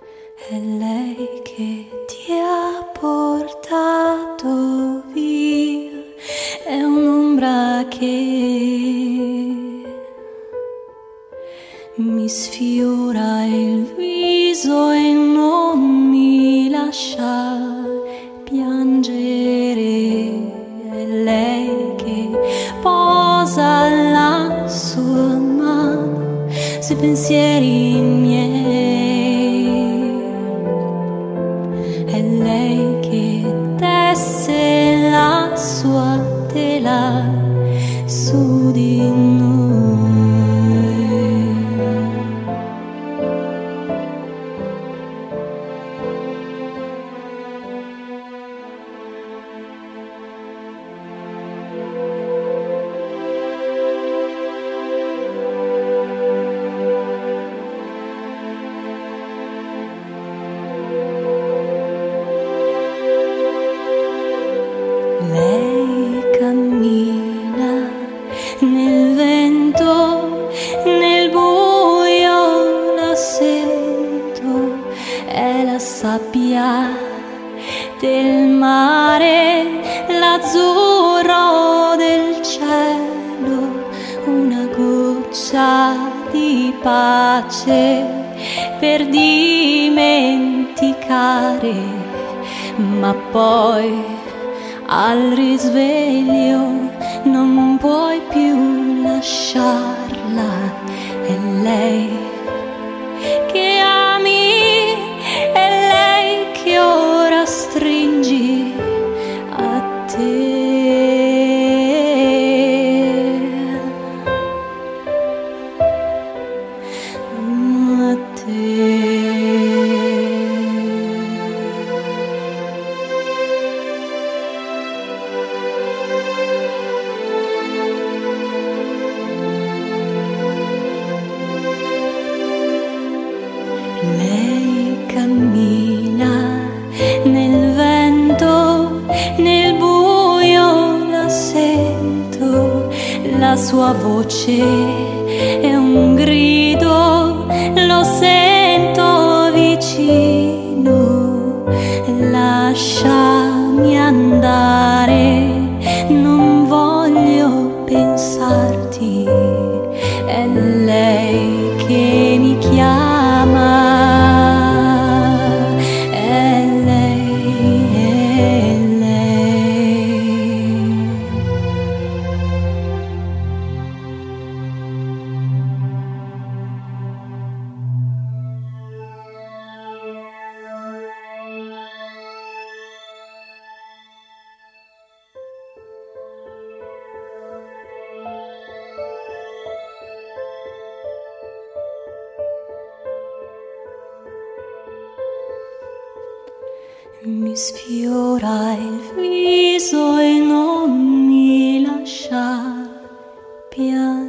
È lei che ti ha portato via, è un'ombra che mi sfiora il viso e non mi lascia piangere. È lei che posa la sua mano sui pensieri miei. È lei che tesse la sua tela su di noi. Lei cammina nel vento, nel buio la sento, è la sabbia del mare, l'azzurro del cielo, una goccia di pace per dimenticare, ma poi al risveglio non puoi più lasciarla. È lei che ami, è lei che ora stringi a te. A te. Lei cammina nel vento, nel buio la sento, la sua voce è un grido, lo sento vicino. Lasciami andare, non voglio pensarti, è lei che mi chiama. Mi sfiora il viso e non mi lascia piangere.